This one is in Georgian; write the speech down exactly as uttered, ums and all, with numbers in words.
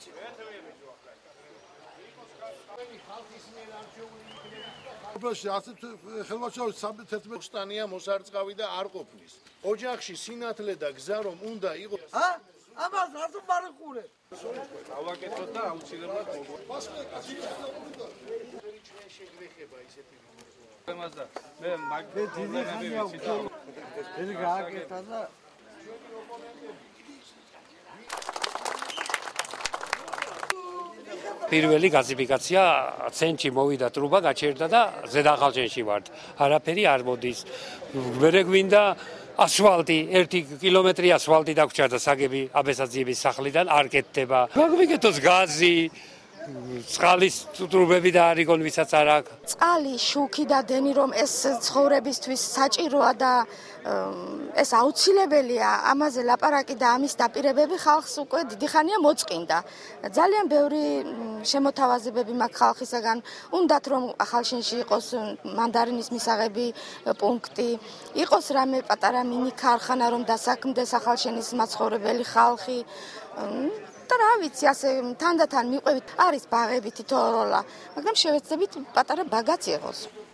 ხალხისნია მოსარწყავი და არ ყოფნის. ოჯახში სინათლე და გზა რომ უნდა იყოს. ა? ამას რატომ მარიყურებ? ავაკეთოთ და აუცილებლად შეგვეხება ისეთი და მე მაგ დიდი ხანია ვქო. ეს გააკეთა და პირველი გაზიფიკაცია ცენტრში მოვიდა ტრუბა გაჩერდა და ზედახალჩენში ვართ. არაფერი არ მოდის. მერე გვინდა ასფალტი, ერთი კილომეტრი ასფალტი დაგვრჩა საგები აბესაძიების სახლიდან არ კეთდება. გაგვიგეთოს გაზი, წყალის ტრუბები და არ იგონ ვისაც არ აქვს. წყალი, შუქი და დენი რომ ეს ცხოვრებისთვის საჭიროა და ეს აუცილებელია, ამაზე ლაპარაკი და ამის დაპირებები ხალხს უკვე დიდი ხანია მოწყინდა. ძალიან ბევრი შემოთავაზებები მაქვს ხალხისაგან, უნდათ რომ ახალშენში იყოს მანდარინის მისაღები პუნქტი, იყოს რამე პატარა მინი ქარხანა რომ დასაქმდეს ახალშენის მაცხოვრებელი ხალხი. და რა ვიცი, ასე თანდათან მიყვებით, არის ბაღები თითოეულა, მაგრამ შევეცდებით პატარა ბაგაც იყოს.